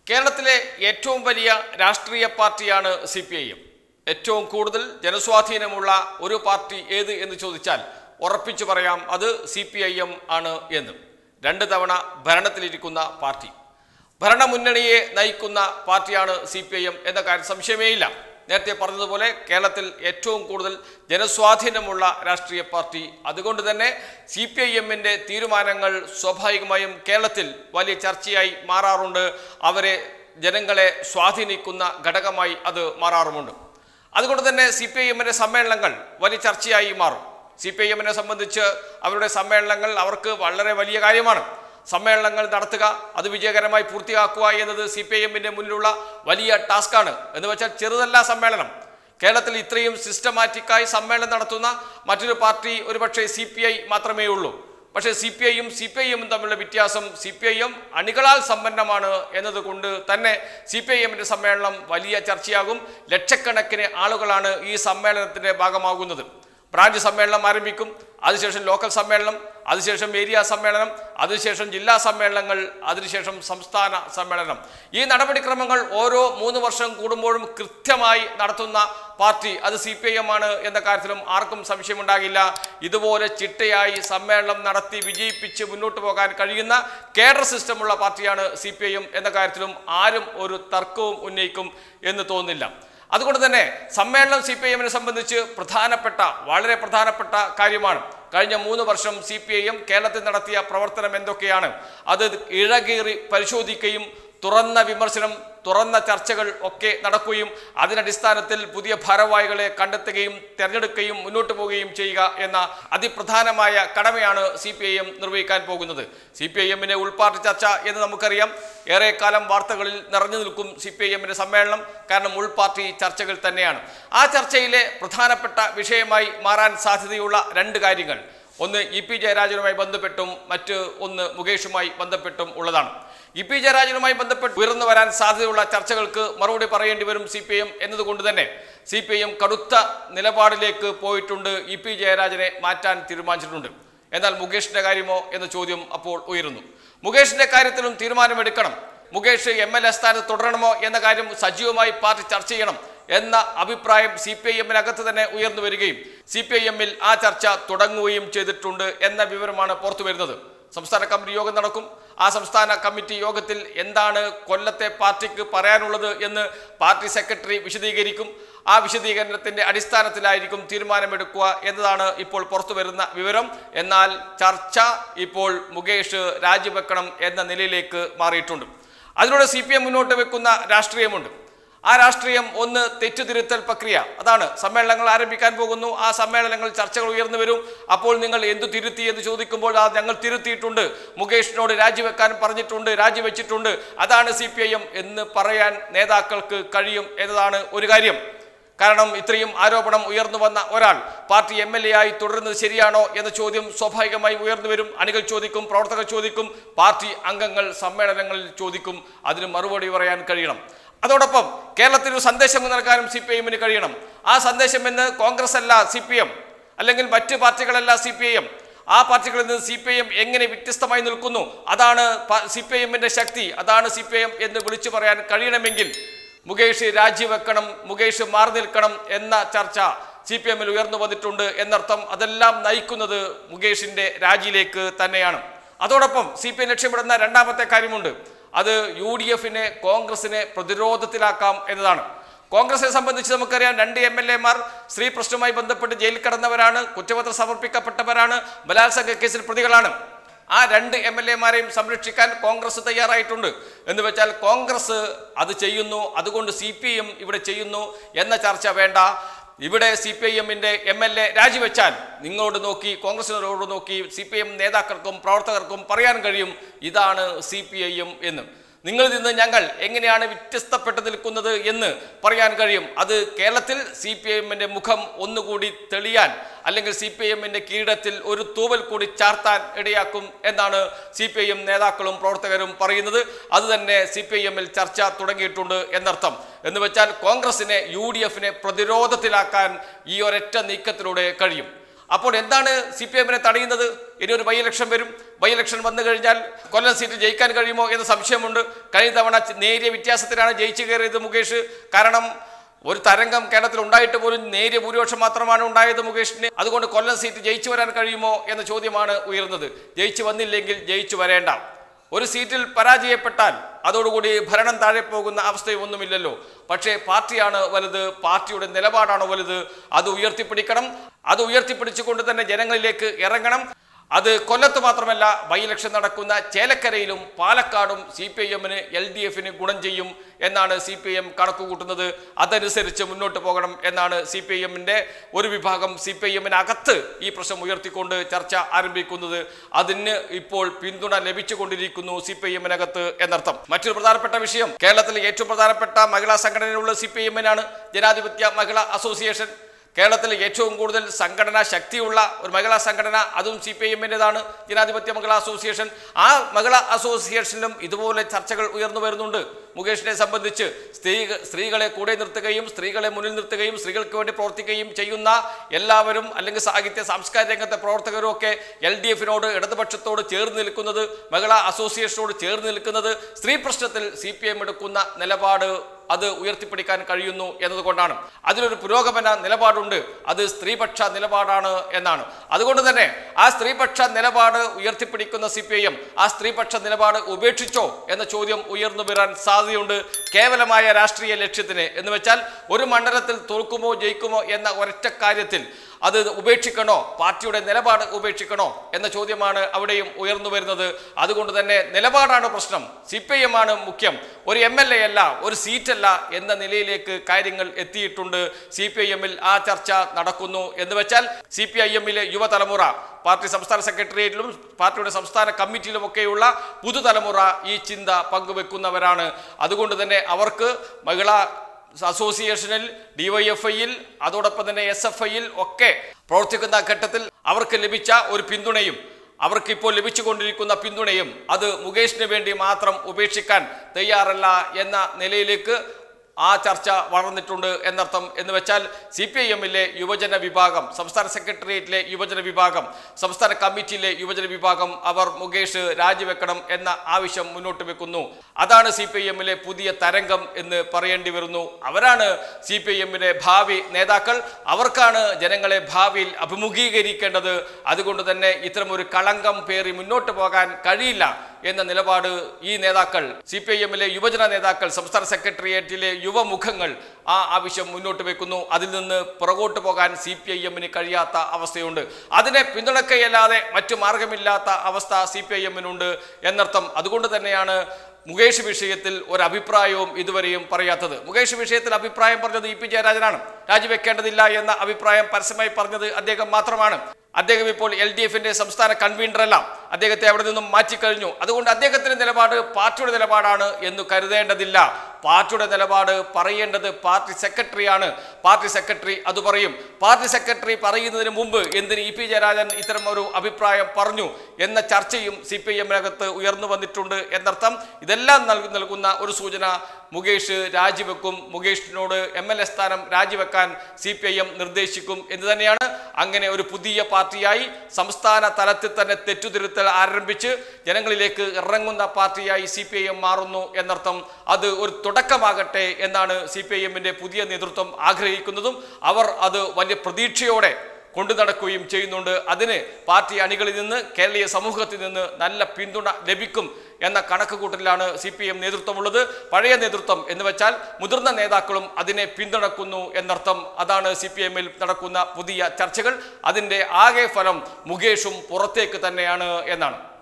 കേരളത്തിലെ ഏറ്റവും വലിയ രാഷ്ട്രീയ പാർട്ടിയാണ് CPIM. ഏറ്റവും കൂടുതൽ ജനസ്വാധീനമുള്ള ഒരു പാർട്ടി ഏത് എന്ന് ചോദിച്ചാൽ ഉറപ്പിച്ചു പറയാം അത് CPIM ആണ് എന്ന്. രണ്ട് തവണ ഭരണത്തിലിരിക്കുന്ന പാർട്ടി, ഭരണമുന്നണിയെ നയിക്കുന്ന പാർട്ടിയാണ് CPIM എന്ന കാര്യം സംശയമേയില്ല. നേരത്തെ പറഞ്ഞതുപോലെ കേരളത്തിൽ ഏറ്റവും കൂടുതൽ ജനസ്വാധീനമുള്ള രാഷ്ട്രീയ പാർട്ടി. അതുകൊണ്ട് തന്നെ CPIMന്റെ തീരുമാനങ്ങൾ സ്വാഭാവികമായും കേരളത്തിൽ വലിയ ചർച്ചയായി മാറാറുണ്ട്. അവരെ ജനങ്ങളെ സ്വാധീനിക്കുന്ന ഘടകമായി അത് മാറാറുമുണ്ട്. അതുകൊണ്ട് തന്നെ CPIMന്റെ സമ്മേളനങ്ങൾ വലിയ ചർച്ചയായി മാറും. CPIMനെ സംബന്ധിച്ച് അവരുടെ സമ്മേളനങ്ങൾ അവർക്ക് വളരെ വലിയ കാര്യമാണ്. സമ്മേളനങ്ങൾ നടത്തുക, അത് വിജയകരമായി പൂർത്തിയാക്കുക എന്നത് CPIMന്റെ മുന്നിലുള്ള വലിയ ടാസ്ക്കാണ്. എന്ന് വെച്ചാൽ ചെറുതല്ല സമ്മേളനം. കേരളത്തിൽ ഇത്രയും സിസ്റ്റമാറ്റിക്കായി സമ്മേളനം നടത്തുന്ന മറ്റൊരു പാർട്ടി ഒരുപക്ഷെ CPI മാത്രമേ ഉള്ളൂ. പക്ഷേ CPIയും തമ്മിലുള്ള വ്യത്യാസം CPIM അണികളാൽ സമ്പന്നമാണ് എന്നതുകൊണ്ട് തന്നെ CPIMന്റെ സമ്മേളനം വലിയ ചർച്ചയാകും. ലക്ഷക്കണക്കിന് ആളുകളാണ് ഈ സമ്മേളനത്തിന്റെ ഭാഗമാകുന്നത്. ബ്രാഞ്ച് സമ്മേളനം ആരംഭിക്കും, അതിനുശേഷം ലോക്കൽ സമ്മേളനം, അതിനുശേഷം ഏരിയ സമ്മേളനം, അതിനുശേഷം ജില്ലാ സമ്മേളനങ്ങൾ, അതിനുശേഷം സംസ്ഥാന സമ്മേളനം. ഈ നടപടിക്രമങ്ങൾ ഓരോ 3 വർഷം കൂടുമ്പോഴും കൃത്യമായി നടത്തുന്ന പാർട്ടി അത് CPIM ആണ് എന്ന കാര്യത്തിലും ആർക്കും സംശയമുണ്ടാകില്ല. ഇതുപോലെ ചിട്ടയായി സമ്മേളനം നടത്തി വിജയിപ്പിച്ച് മുന്നോട്ട് പോകാൻ കഴിയുന്ന കേഡർ സിസ്റ്റമുള്ള പാർട്ടിയാണ് CPIM എന്ന കാര്യത്തിലും ആരും ഒരു തർക്കവും ഉന്നയിക്കും എന്ന് തോന്നുന്നില്ല. അതുകൊണ്ട് തന്നെ സമ്മേളനം CPIMനെ സംബന്ധിച്ച് വളരെ പ്രധാനപ്പെട്ട കാര്യമാണ്. കഴിഞ്ഞ 3 വർഷം CPIM കേരളത്തിൽ നടത്തിയ പ്രവർത്തനം എന്തൊക്കെയാണ്, അത് ഇഴകീറി പരിശോധിക്കുകയും തുറന്ന വിമർശനം, തുറന്ന ചർച്ചകൾ ഒക്കെ നടക്കുകയും അതിനടിസ്ഥാനത്തിൽ പുതിയ ഭാരവാഹികളെ കണ്ടെത്തുകയും തിരഞ്ഞെടുക്കുകയും മുന്നോട്ട് പോവുകയും ചെയ്യുക എന്ന അതിപ്രധാനമായ കടമയാണ് CPIM നിർവഹിക്കാൻ പോകുന്നത്. CPIMന്റെ ഉൾപാർട്ടി ചർച്ച എന്ന് നമുക്കറിയാം. ഏറെക്കാലം വാർത്തകളിൽ നിറഞ്ഞു നിൽക്കും CPIMന്റെ സമ്മേളനം. കാരണം ഉൾപാർട്ടി ചർച്ചകൾ തന്നെയാണ്. ആ ചർച്ചയിലെ പ്രധാനപ്പെട്ട വിഷയമായി മാറാൻ സാധ്യതയുള്ള 2 കാര്യങ്ങൾ, ഒന്ന് EP ജയരാജനുമായി ബന്ധപ്പെട്ടും മറ്റ് ഒന്ന് മുകേഷുമായി ബന്ധപ്പെട്ടും ഉള്ളതാണ്. EP ജയരാജനുമായി ബന്ധപ്പെട്ട് ഉയർന്നു വരാൻ സാധ്യതയുള്ള ചർച്ചകൾക്ക് മറുപടി പറയേണ്ടി വരും CPIM എന്നതുകൊണ്ട് തന്നെ CPIM കടുത്ത നിലപാടിലേക്ക് പോയിട്ടുണ്ട്. EP ജയരാജനെ മാറ്റാൻ തീരുമാനിച്ചിട്ടുണ്ട്. എന്നാൽ മുകേഷിന്റെ കാര്യമോ എന്ന ചോദ്യം അപ്പോൾ ഉയരുന്നു. മുകേഷിന്റെ കാര്യത്തിലും തീരുമാനമെടുക്കണം. മുകേഷ് MLA സ്ഥാനത്ത് തുടരണമോ എന്ന കാര്യം സജീവമായി പാർട്ടി ചർച്ച ചെയ്യണം എന്ന അഭിപ്രായം CPIMനകത്ത് തന്നെ ഉയർന്നു വരികയും CPIMൽ ആ ചർച്ച തുടങ്ങുകയും ചെയ്തിട്ടുണ്ട് എന്ന വിവരമാണ് പുറത്തു വരുന്നത്. സംസ്ഥാന കമ്മിറ്റി യോഗം നടക്കും. ആ സംസ്ഥാന കമ്മിറ്റി യോഗത്തിൽ എന്താണ് കൊല്ലത്തെ പാർട്ടിക്ക് പറയാനുള്ളത് എന്ന് പാർട്ടി സെക്രട്ടറി വിശദീകരിക്കും. ആ വിശദീകരണത്തിന്റെ അടിസ്ഥാനത്തിലായിരിക്കും തീരുമാനമെടുക്കുക എന്നതാണ് ഇപ്പോൾ പുറത്തു വരുന്ന വിവരം. എന്നാൽ ചർച്ച ഇപ്പോൾ മുകേഷ് രാജിവെക്കണം എന്ന നിലയിലേക്ക് മാറിയിട്ടുണ്ട്. അതിലൂടെ CPIM മുന്നോട്ട് വെക്കുന്ന രാഷ്ട്രീയമുണ്ട്. ആ രാഷ്ട്രീയം ഒന്ന് തെറ്റുതിരുത്തൽ പ്രക്രിയ. അതാണ് സമ്മേളനങ്ങൾ ആരംഭിക്കാൻ പോകുന്നു. ആ സമ്മേളനങ്ങൾ ചർച്ചകൾ ഉയർന്നു വരും. അപ്പോൾ നിങ്ങൾ എന്തു തിരുത്തി എന്ന് ചോദിക്കുമ്പോൾ ഞങ്ങൾ തിരുത്തിയിട്ടുണ്ട്, മുകേഷിനോട് രാജിവെക്കാൻ പറഞ്ഞിട്ടുണ്ട്, രാജിവെച്ചിട്ടുണ്ട്, അതാണ് CPIM എന്ന് പറയാൻ നേതാക്കൾക്ക് കഴിയും എന്നതാണ് ഒരു കാര്യം. കാരണം ഇത്രയും ആരോപണം ഉയർന്നു വന്ന ഒരാൾ പാർട്ടി MLA ആയി തുടരുന്നത് ശരിയാണോ എന്ന ചോദ്യം സ്വാഭാവികമായി ഉയർന്നു വരും. അണികൾ ചോദിക്കും, പ്രവർത്തകർ ചോദിക്കും, പാർട്ടി അംഗങ്ങൾ സമ്മേളനങ്ങളിൽ ചോദിക്കും. അതിന് മറുപടി പറയാൻ കഴിയണം. അതോടൊപ്പം കേരളത്തിൽ ഒരു സന്ദേശം നൽകാനും CPIMന് കഴിയണം. ആ സന്ദേശം എന്ന് കോൺഗ്രസ് അല്ല CPM, അല്ലെങ്കിൽ മറ്റ് പാർട്ടികളല്ല CPIM. ആ പാർട്ടികളിൽ നിന്ന് CPIM എങ്ങനെ വ്യത്യസ്തമായി നിൽക്കുന്നു, അതാണ് CPIMന്റെ ശക്തി, അതാണ് CPIM എന്ന് വിളിച്ചു പറയാൻ കഴിയണമെങ്കിൽ മുകേഷ് രാജിവെക്കണം, മുകേഷ് മാറി നിൽക്കണം എന്ന ചർച്ച CPIMൽ ഉയർന്നു വന്നിട്ടുണ്ട് എന്നർത്ഥം. അതെല്ലാം നയിക്കുന്നത് മുകേഷിന്റെ രാജിയിലേക്ക് തന്നെയാണ്. അതോടൊപ്പം CPIM ലക്ഷ്യമിടുന്ന രണ്ടാമത്തെ കാര്യമുണ്ട്. അത് UDFനെ കോൺഗ്രസിനെ പ്രതിരോധത്തിലാക്കാം എന്നതാണ്. കോൺഗ്രസിനെ സംബന്ധിച്ച് നമുക്കറിയാം, 2 MLAമാർ സ്ത്രീ പ്രശ്നവുമായി ബന്ധപ്പെട്ട് ജയിലിൽ കടന്നവരാണ്, കുറ്റപത്രം സമർപ്പിക്കപ്പെട്ടവരാണ്, ബലാത്സംഗ കേസിൽ പ്രതികളാണ്. ആ 2 MLAമാരെയും സംരക്ഷിക്കാൻ കോൺഗ്രസ് തയ്യാറായിട്ടുണ്ട്. എന്ന് വെച്ചാൽ കോൺഗ്രസ് അത് ചെയ്യുന്നു, അതുകൊണ്ട് CPIM ഇവിടെ ചെയ്യുന്നു എന്ന ചർച്ച വേണ്ട. ഇവിടെ CPIMന്റെ MLA രാജിവെച്ചാൽ നിങ്ങളോട് നോക്കി, കോൺഗ്രസിനോട് നോക്കി CPIM നേതാക്കൾക്കും പ്രവർത്തകർക്കും പറയാൻ കഴിയും ഇതാണ് CPIM എന്ന്. നിങ്ങളിൽ നിന്ന് ഞങ്ങൾ എങ്ങനെയാണ് വ്യത്യസ്തപ്പെട്ട് നിൽക്കുന്നത് എന്ന് പറയാൻ കഴിയും. അത് കേരളത്തിൽ CPIMന്റെ മുഖം ഒന്നുകൂടി തെളിയാൻ, അല്ലെങ്കിൽ CPIMന്റെ കിരീടത്തിൽ ഒരു തൂവൽ കൂടി ചാർത്താൻ ഇടയാക്കും എന്നാണ് CPIM നേതാക്കളും പ്രവർത്തകരും പറയുന്നത്. അതുതന്നെ CPIMൽ ചർച്ച തുടങ്ങിയിട്ടുണ്ട് എന്നർത്ഥം. എന്ന് വെച്ചാൽ കോൺഗ്രസിനെ UDFനെ പ്രതിരോധത്തിലാക്കാൻ ഈ ഒരൊറ്റ നീക്കത്തിലൂടെ കഴിയും. അപ്പോൾ എന്താണ് CPM-നെ തടയുന്നത്? ഇനി ഒരു ബൈ ഇലക്ഷൻ വരും. ബൈ ഇലക്ഷൻ വന്നു കഴിഞ്ഞാൽ കൊല്ലം സീറ്റ് ജയിക്കാൻ കഴിയുമോ എന്ന സംശയമുണ്ട്. കഴിഞ്ഞ തവണ നേരിയ വ്യത്യാസത്തിലാണ് ജയിച്ചു കയറിയത് മുകേഷ്. കാരണം ഒരു തരംഗം കേരളത്തിൽ ഉണ്ടായിട്ട് പോലും നേരിയ ഭൂരിപക്ഷം മാത്രമാണ് ഉണ്ടായത് മുകേഷിന്. അതുകൊണ്ട് കൊല്ലം സീറ്റ് ജയിച്ചു വരാൻ കഴിയുമോ എന്ന ചോദ്യമാണ് ഉയർന്നത്. ജയിച്ചു വന്നില്ലെങ്കിൽ ജയിച്ചു വരേണ്ട. ഒരു സീറ്റിൽ പരാജയപ്പെട്ടാൽ അതോടുകൂടി ഭരണം താഴെ പോകുന്ന അവസ്ഥയൊന്നുമില്ലല്ലോ. പക്ഷേ പാർട്ടിയാണ് വലുത്, പാർട്ടിയുടെ നിലപാടാണ് വലുത്. അത് ഉയർത്തിപ്പിടിക്കണം. അത് ഉയർത്തിപ്പിടിച്ചുകൊണ്ട് തന്നെ ജനങ്ങളിലേക്ക് ഇറങ്ങണം. അത് കൊല്ലത്ത് മാത്രമല്ല, ബൈ ഇലക്ഷൻ നടക്കുന്ന ചേലക്കരയിലും പാലക്കാടും CPIM-ന് LDF-ന് ഗുണം ചെയ്യും എന്നാണ് CPIM കണക്കുകൂട്ടുന്നത്. അതനുസരിച്ച് മുന്നോട്ട് പോകണം എന്നാണ് CPIM-ന്റെ ഒരു വിഭാഗം CPIM-നകത്ത് ഈ പ്രശ്നം ഉയർത്തിക്കൊണ്ട് ചർച്ച ആരംഭിക്കുന്നത്. അതിന് ഇപ്പോൾ പിന്തുണ ലഭിച്ചുകൊണ്ടിരിക്കുന്നു CPIM-നകത്ത് എന്നർത്ഥം. മറ്റൊരു പ്രധാനപ്പെട്ട വിഷയം, കേരളത്തിലെ ഏറ്റവും പ്രധാനപ്പെട്ട മഹിളാ സംഘടനയുള്ള CPIM-നാണ് ജനാധിപത്യ മഹിളാ അസോസിയേഷൻ. കേരളത്തിൽ ഏറ്റവും കൂടുതൽ സംഘടനാ ശക്തിയുള്ള ഒരു മഹിളാ സംഘടന അതും CPIM-ൻ്റെതാണ്, ജനാധിപത്യ മഹിളാ അസോസിയേഷൻ. ആ മഹിളാ അസോസിയേഷനിലും ഇതുപോലെ ചർച്ചകൾ ഉയർന്നു വരുന്നുണ്ട്. മുകേഷിനെ സംബന്ധിച്ച് സ്ത്രീകളെ കൂടെ നിർത്തുകയും സ്ത്രീകളെ മുന്നിൽ നിർത്തുകയും സ്ത്രീകൾക്ക് വേണ്ടി പ്രവർത്തിക്കുകയും ചെയ്യുന്ന എല്ലാവരും, അല്ലെങ്കിൽ സാഹിത്യ സാംസ്കാരിക രംഗത്തെ പ്രവർത്തകരും ഒക്കെ LDF-നോട്, ഇടതുപക്ഷത്തോട് ചേർന്ന് നിൽക്കുന്നത്, മഹിളാ അസോസിയേഷനോട് ചേർന്ന് നിൽക്കുന്നത് സ്ത്രീ പ്രശ്നത്തിൽ CPIM എടുക്കുന്ന നിലപാട് അത് ഉയർത്തിപ്പിടിക്കാൻ കഴിയുന്നു എന്നതുകൊണ്ടാണ്. അതിലൊരു പുരോഗമന നിലപാടുണ്ട്, അത് സ്ത്രീപക്ഷ നിലപാടാണ് എന്നാണ്. അതുകൊണ്ട് തന്നെ ആ സ്ത്രീപക്ഷ നിലപാട് ഉയർത്തിപ്പിടിക്കുന്ന CPIM ആ സ്ത്രീപക്ഷ നിലപാട് ഉപേക്ഷിച്ചോ എന്ന ചോദ്യം ഉയർന്നു വരാൻ സാധ്യതയുണ്ട്. കേവലമായ രാഷ്ട്രീയ ലക്ഷ്യത്തിന് എന്ന് വെച്ചാൽ ഒരു മണ്ഡലത്തിൽ തോൽക്കുമോ ജയിക്കുമോ എന്ന ഒരൊറ്റ കാര്യത്തിൽ അത് ഉപേക്ഷിക്കണോ, പാർട്ടിയുടെ നിലപാട് ഉപേക്ഷിക്കണോ എന്ന ചോദ്യമാണ് അവിടെയും ഉയർന്നു വരുന്നത്. അതുകൊണ്ട് തന്നെ നിലപാടാണ് പ്രശ്നം, CPIM ആണ് മുഖ്യം, ഒരു MLA അല്ല, ഒരു സീറ്റല്ല എന്ന നിലയിലേക്ക് കാര്യങ്ങൾ എത്തിയിട്ടുണ്ട്. CPIM-ൽ ആ ചർച്ച നടക്കുന്നു എന്ന് വെച്ചാൽ CPIM-ലെ യുവതലമുറ പാർട്ടി സംസ്ഥാന സെക്രട്ടേറിയറ്റിലും പാർട്ടിയുടെ സംസ്ഥാന കമ്മിറ്റിയിലുമൊക്കെയുള്ള പുതുതലമുറ ഈ ചിന്ത പങ്കുവെക്കുന്നവരാണ്. അതുകൊണ്ട് തന്നെ അവർക്ക് മഹിളാ അസോസിയേഷനിൽ, DYFI-യിൽ, അതോടൊപ്പം തന്നെ SFI-യിൽ ഒക്കെ പ്രവർത്തിക്കുന്ന ഘട്ടത്തിൽ അവർക്ക് ലഭിച്ച ഒരു പിന്തുണയും അവർക്കിപ്പോൾ ലഭിച്ചുകൊണ്ടിരിക്കുന്ന പിന്തുണയും അത് മുകേഷിന് വേണ്ടി മാത്രം ഉപേക്ഷിക്കാൻ തയ്യാറല്ല എന്ന നിലയിലേക്ക് ആ ചർച്ച വളർന്നിട്ടുണ്ട് എന്നർത്ഥം. എന്ന് വെച്ചാൽ CPIM-ലെ യുവജന വിഭാഗം, സംസ്ഥാന സെക്രട്ടേറിയറ്റിലെ യുവജന വിഭാഗം, സംസ്ഥാന കമ്മിറ്റിയിലെ യുവജന വിഭാഗം അവർ മുകേഷ് രാജിവെക്കണം എന്ന ആവശ്യം മുന്നോട്ട് വെക്കുന്നു. അതാണ് CPIM-ലെ പുതിയ തരംഗം എന്ന് പറയേണ്ടി വരുന്നു. അവരാണ് CPIM-ലെ ഭാവി നേതാക്കൾ, അവർക്കാണ് ജനങ്ങളെ ഭാവിയിൽ അഭിമുഖീകരിക്കേണ്ടത്. അതുകൊണ്ട് തന്നെ ഇത്തരമൊരു കളങ്കം പേറി മുന്നോട്ട് പോകാൻ കഴിയില്ല എന്ന നിലപാട് ഈ നേതാക്കൾ, CPIM-ലെ യുവജന നേതാക്കൾ, സംസ്ഥാന സെക്രട്ടേറിയറ്റിലെ യുവമുഖങ്ങൾ ആ ആവശ്യം മുന്നോട്ട് വെക്കുന്നു. അതിൽ നിന്ന് പുറകോട്ട് പോകാൻ CPIM-ന് കഴിയാത്ത അവസ്ഥയുണ്ട്. അതിനെ പിന്തുണയ്ക്കയല്ലാതെ മറ്റു മാർഗമില്ലാത്ത അവസ്ഥ CPIM-നുണ്ട് എന്നർത്ഥം. അതുകൊണ്ട് തന്നെയാണ് മുകേഷ് വിഷയത്തിൽ ഒരഭിപ്രായവും ഇതുവരെയും പറയാത്തത്. മുകേഷ് വിഷയത്തിൽ അഭിപ്രായം പറഞ്ഞത് EP ജയരാജനാണ്. രാജിവെക്കേണ്ടതില്ല എന്ന അഭിപ്രായം പരസ്യമായി പറഞ്ഞത് അദ്ദേഹം മാത്രമാണ്. അദ്ദേഹം ഇപ്പോൾ LDF-ന്റെ സംസ്ഥാന കൺവീനറല്ല, അദ്ദേഹത്തെ അവിടെ നിന്നും മാറ്റിക്കഴിഞ്ഞു. അതുകൊണ്ട് അദ്ദേഹത്തിന്റെ നിലപാട് പാർട്ടിയുടെ നിലപാടാണ് എന്ന് കരുതേണ്ടതില്ല. പാർട്ടിയുടെ നിലപാട് പറയേണ്ടത് പാർട്ടി സെക്രട്ടറിയാണ്. പാർട്ടി സെക്രട്ടറി അത് പറയും. പാർട്ടി സെക്രട്ടറി പറയുന്നതിന് മുമ്പ് എന്തിന് EP ജയരാജൻ ഇത്തരം ഒരു അഭിപ്രായം പറഞ്ഞു എന്ന ചർച്ചയും CPIM-നകത്ത് ഉയർന്നു വന്നിട്ടുണ്ട് എന്നർത്ഥം. ഇതെല്ലാം നൽകുന്ന ഒരു സൂചന മുകേഷ് രാജിവെക്കും, മുകേഷിനോട് MLA സ്ഥാനം രാജിവെക്കാൻ CPIM നിർദ്ദേശിക്കും എന്ന് തന്നെയാണ്. അങ്ങനെ ഒരു പുതിയ പാർട്ടിയായി സംസ്ഥാന തലത്തിൽ തന്നെ തെറ്റുതിരുത്തൽ ആരംഭിച്ച് ജനങ്ങളിലേക്ക് ഇറങ്ങുന്ന പാർട്ടിയായി CPIM മാറുന്നു എന്നർത്ഥം. അത് ഒരു തുടക്കമാകട്ടെ എന്നാണ് CPIM-ന്റെ പുതിയ നേതൃത്വം ആഗ്രഹിക്കുന്നതും അവർ അത് വലിയ പ്രതീക്ഷയോടെ കൊണ്ടു നടക്കുകയും ചെയ്യുന്നുണ്ട്. അതിന് പാർട്ടി അണികളിൽ നിന്ന്, കേരളീയ സമൂഹത്തിൽ നിന്ന് നല്ല പിന്തുണ ലഭിക്കും എന്ന കണക്കുകൂട്ടലിലാണ് CPIM നേതൃത്വമുള്ളത്. പഴയ നേതൃത്വം എന്ന് വെച്ചാൽ മുതിർന്ന നേതാക്കളും അതിനെ പിന്തുണക്കുന്നു എന്നർത്ഥം. അതാണ് CPIM-ൽ നടക്കുന്ന പുതിയ ചർച്ചകൾ. അതിൻ്റെ ആകെ ഫലം മുകേഷും പുറത്തേക്ക് തന്നെയാണ് എന്നാണ്.